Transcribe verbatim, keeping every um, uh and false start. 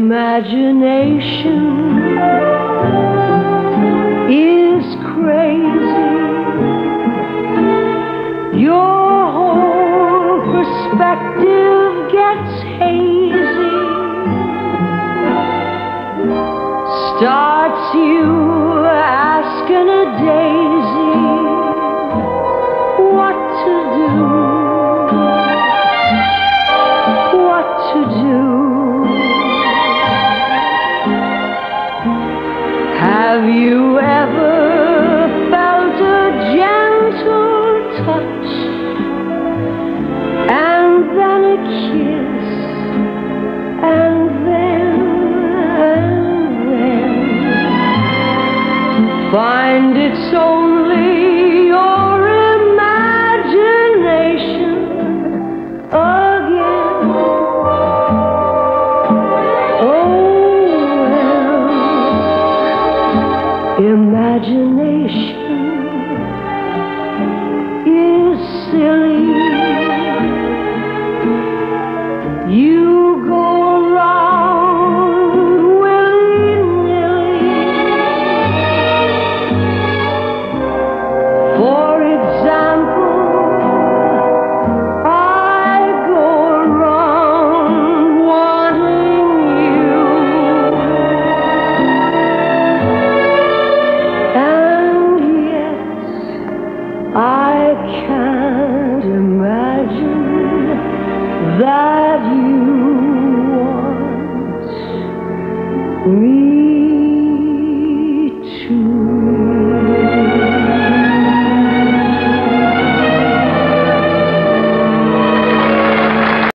Imagination is crazy. Your whole perspective gets hazy. Starts you asking a daisy what to do, what to do. Have you ever felt a gentle touch, and then a kiss, and then, and then find it's only your imagination again? Imagination is silly. You go around willy-nilly. For example, I go around wanting you. I can't imagine that